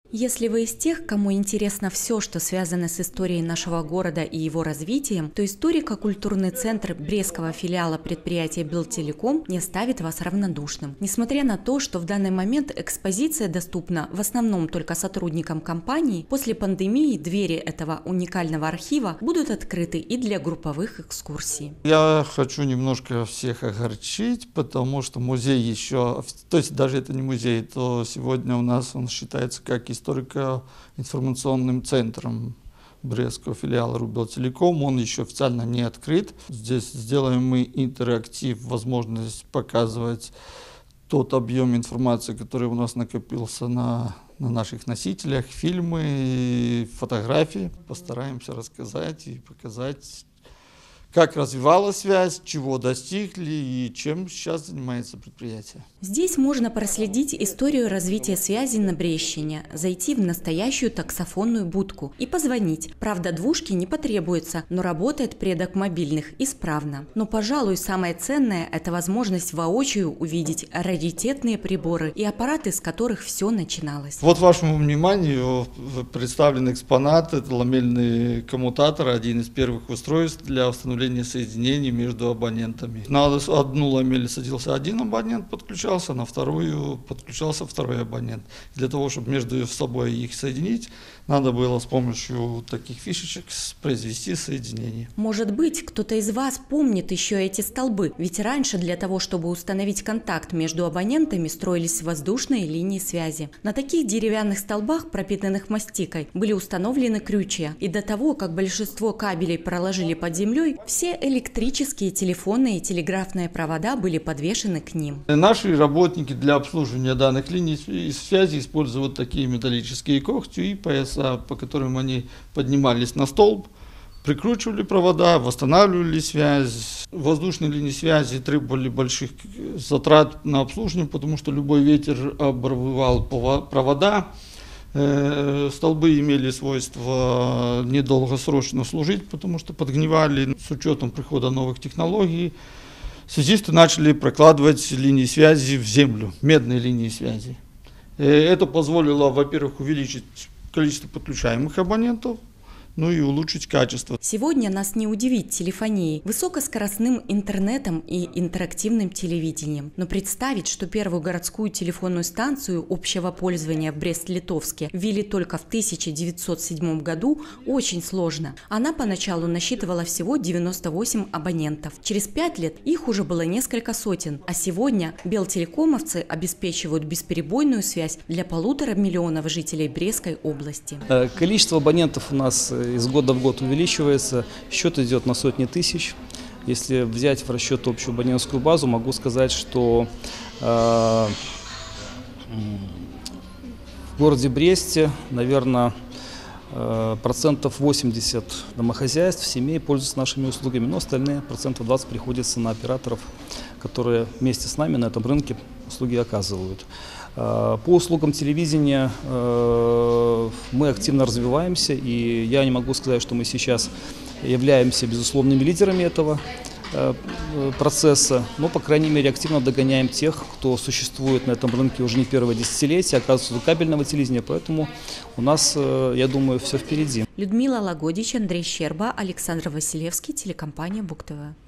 Если вы из тех, кому интересно все, что связано с историей нашего города и его развитием, то историко-культурный центр Брестского филиала предприятия Белтелеком не оставит вас равнодушным. Несмотря на то, что в данный момент экспозиция доступна в основном только сотрудникам компании, после пандемии двери этого уникального архива будут открыты и для групповых экскурсий. Я хочу немножко всех огорчить, потому что музей еще, то есть даже это не музей, то сегодня у нас он считается как историко-информационным центром Брестского филиала Белтелеком. Он еще официально не открыт. Здесь сделаем мы интерактив, возможность показывать тот объем информации, который у нас накопился на наших носителях, фильмы, фотографии. Постараемся рассказать и показать, как развивалась связь, чего достигли и чем сейчас занимается предприятие. Здесь можно проследить историю развития связи на Брестщине, зайти в настоящую таксофонную будку и позвонить. Правда, двушки не потребуется, но работает предок мобильных исправно. Но, пожалуй, самое ценное – это возможность воочию увидеть раритетные приборы и аппараты, с которых все начиналось. Вот вашему вниманию представлен экспонат. Это ламельный коммутатор, один из первых устройств для установления соединений между абонентами. На одну ламель садился один абонент, подключался, на вторую подключался второй абонент. Для того, чтобы между собой их соединить, надо было с помощью таких фишечек произвести соединение. Может быть, кто-то из вас помнит еще эти столбы, ведь раньше для того, чтобы установить контакт между абонентами, строились воздушные линии связи. На таких деревянных столбах, пропитанных мастикой, были установлены крючья. И до того, как большинство кабелей проложили под землей, все электрические, телефонные и телеграфные провода были подвешены к ним. Наши работники для обслуживания данных линий связи используют такие металлические когти и пояса, по которым они поднимались на столб, прикручивали провода, восстанавливали связь. Воздушные линии связи требовали больших затрат на обслуживание, потому что любой ветер обрывал провода. Столбы имели свойство недолгосрочно служить, потому что подгнивали. С учетом прихода новых технологий связисты начали прокладывать линии связи в землю, медные линии связи. Это позволило, во-первых, увеличить количество подключаемых абонентов, ну и улучшить качество. Сегодня нас не удивить телефонией, высокоскоростным интернетом и интерактивным телевидением. Но представить, что первую городскую телефонную станцию общего пользования в Брест-Литовске ввели только в 1907 году, очень сложно. Она поначалу насчитывала всего 98 абонентов. Через 5 лет их уже было несколько сотен. А сегодня белтелекомовцы обеспечивают бесперебойную связь для 1,5 миллиона жителей Брестской области. Количество абонентов у нас из года в год увеличивается, счет идет на сотни тысяч. Если взять в расчет общую абонентскую базу, могу сказать, что в городе Бресте, наверное, процентов 80 домохозяйств, семей пользуются нашими услугами, но остальные процентов 20 приходится на операторов, которые вместе с нами на этом рынке услуги оказывают. По услугам телевидения мы активно развиваемся, и я не могу сказать, что мы сейчас являемся безусловными лидерами этого процесса, но, по крайней мере, активно догоняем тех, кто существует на этом рынке уже не первое десятилетие, оказывается, у кабельного телевидения, поэтому у нас, я думаю, все впереди. Людмила Лагодич, Андрей Щерба, Александр Василевский, телекомпания БугТV.